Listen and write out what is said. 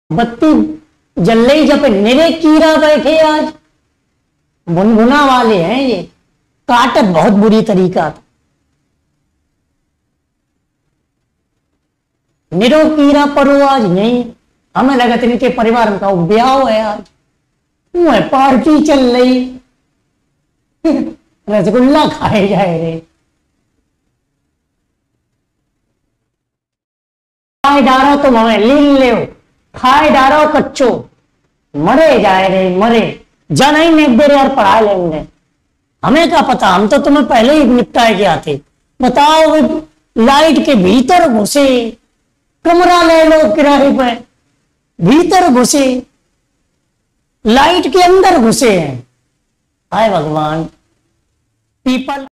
बत्ती जल रही जब निरे कीड़ा बैठे आज, बुनबुना वाले हैं ये, काटत बहुत बुरी तरीका था। निरो कीड़ा परो आज नहीं, हमें लगा इनके परिवार का ब्याह है आज, वो पार्टी चल रही, रसगुल्ला खाए जाए रे, खाए डारो तुम हमें लीन ले, खाए डारो कच्चो, मरे जाए रे मरे, जा नहीं नेक दे रहे और पढ़ा लेंगे, हमें क्या पता, हम तो तुम्हें पहले ही निपटाए के आते। बताओ लाइट के भीतर घुसे, कमरा ले लो किराए पे, भीतर घुसे, लाइट के अंदर घुसे हैं। हाय भगवान, पीपल